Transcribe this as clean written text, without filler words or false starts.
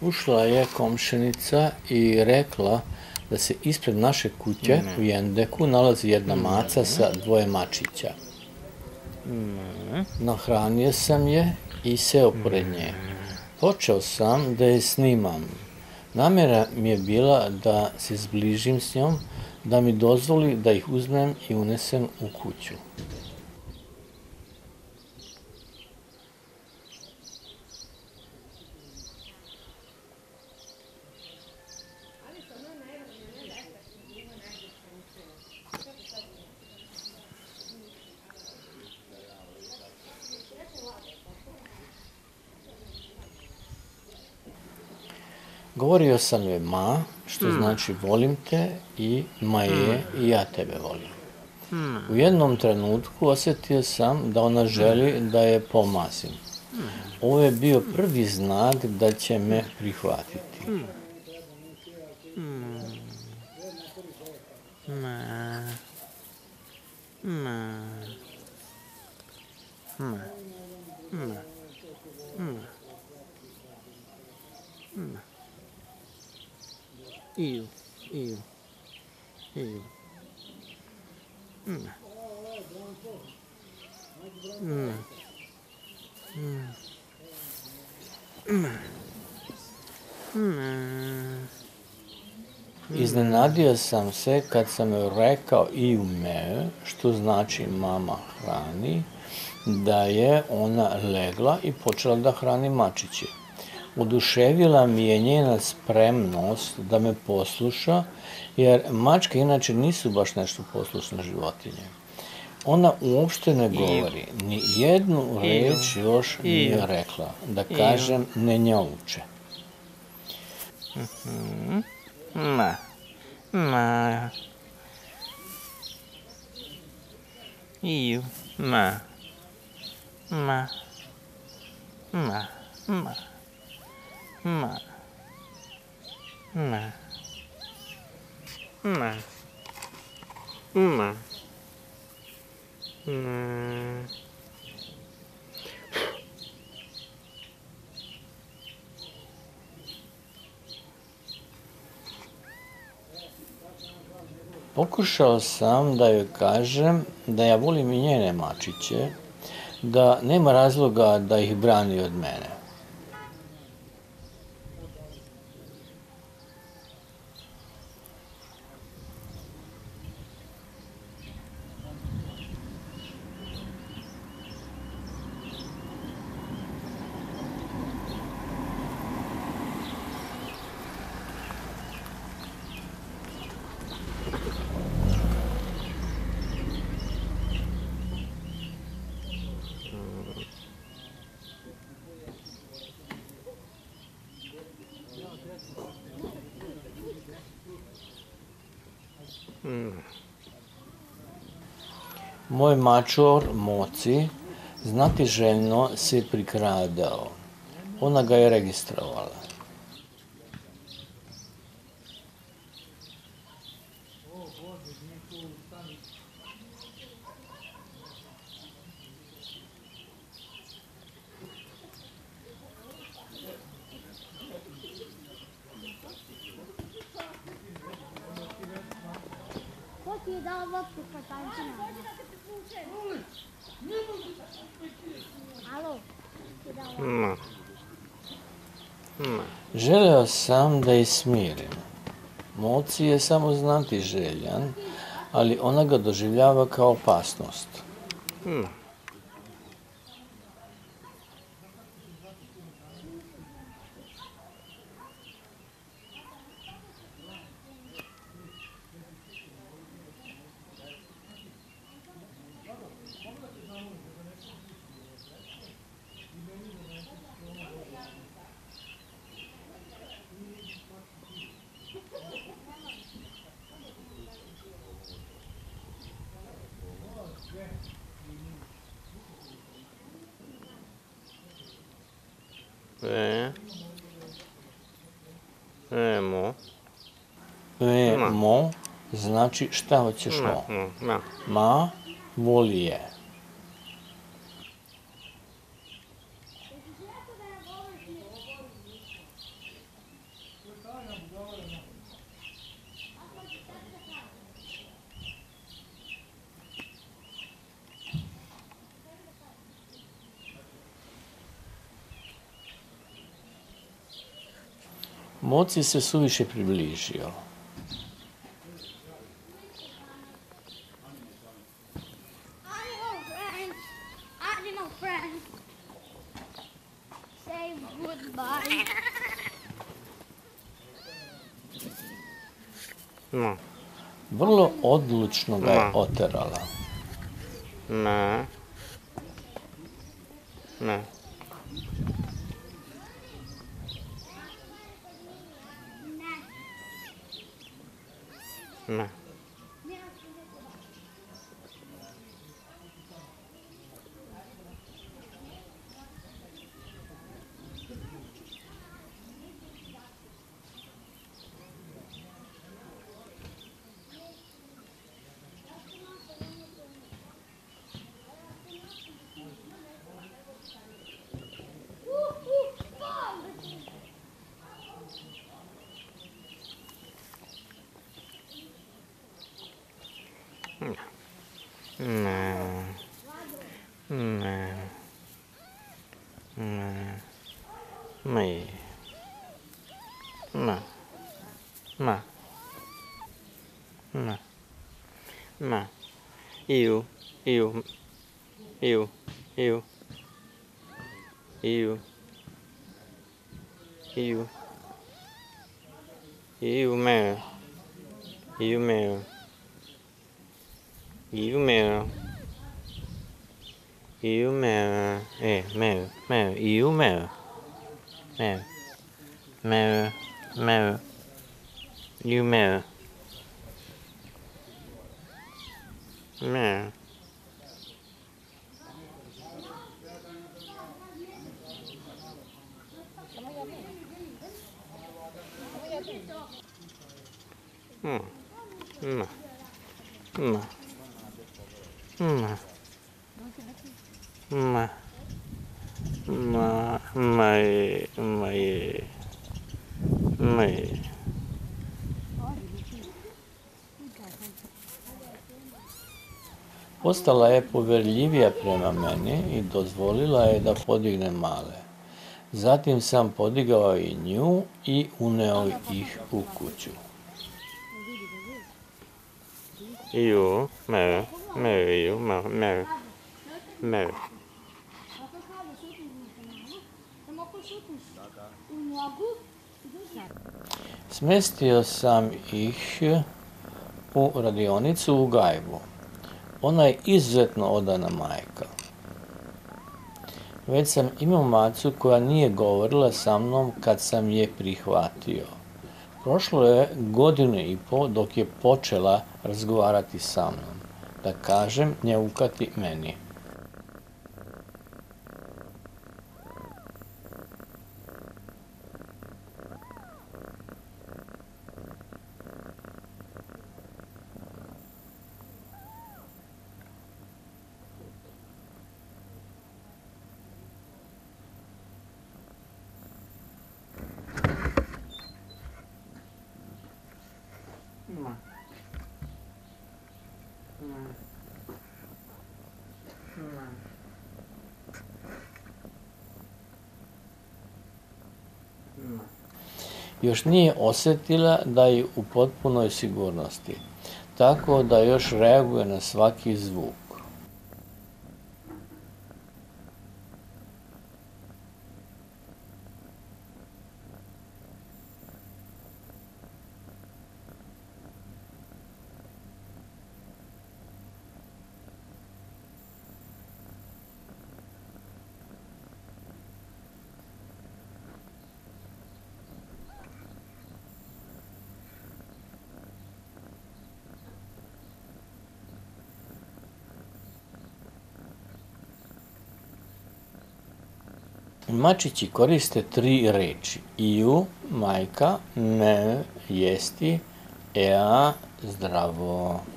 Ušla je komšinica i rekla da se ispred naše kuće u Jendeku nalazi jedna maca sa dvoje mačića. Nahranio sam je i seo pored nje. Počeo sam da je snimam. Namjera mi je bila da se zbližim s njom, da mi dozvoli da ih uzmem i unesem u kuću. Govorio sam joj ma, što znači volim te, i maje, i ja tebe volim. U jednom trenutku osjetio sam da ona želi da je pomazim. Ovo je bio prvi znak da će me prihvatiti. Iu, iu, iu. Iznenadio sam se kad sam joj rekao iu me, što znači mama hrani, da je ona legla i počela da hrani mačiće. Oduševila mi je njena spremnost da me posluša, jer mačke inače nisu baš nešto poslušne životinje. Ona uopšte ne govori, ni jednu reč još nije rekla, da kažem ne njauče. Ma, ma. Iu, ma, ma, ma, ma. Ma. Ma. Ma. Ma. Ma. Pokušao sam da joj kažem da ja volim i njene mačiće, da nema razloga da ih brani od mene. Moj mačor, Moci, znatiželjno se prikradao. Ona ga je registrovala. Ko ti je dao loptu pa tančina? Alo? Ma. Ma. Želeo sam da je smirim. Moci je samo znatiželjan, ali ona ga doživljava kao opasnost. Ma. Mo. Mo znači šta hoćeš mo. Ma voli je. Moci se suviše približio. Animal friends. Say goodbye. Ma. Vrlo odlučno ga je oterala. Ma. Ma. Ma. Ma. Yêu. Yêu. Yêu. Yêu. Yêu. Yêu. Yêu mèo. Yêu mèo. Yêu mèo. Yêu mèo. Ê, mèo. Mèo. Yêu mèo. Mèo. Mèo. Mèo. Yêu mèo. Mèo. Ma. Ma. Ma. Ma. Ma. Ma. Mày. Mày. Mày. Postala je poverljivija prema meni i dozvolila je da podigne male. Zatim sam podigao i nju i uneo ih u kuću. Yêu. Mèo. Mèo. Yêu. Mèo. Mèo. Mèo. Smestio sam ih u radionicu u gajbu. Ona je izuzetno odana majka. Već sam imao macu koja nije govorila sa mnom kad sam je prihvatio. Prošlo je 1,5 godine dok je počela razgovarati sa mnom. Da kažem, njaukati meni. Još nije osjetila da je u potpunoj sigurnosti, tako da još reaguje na svaki zvuk. Mačići koriste 3 reči. Iu, majka, me, jesti, ea, zdravo.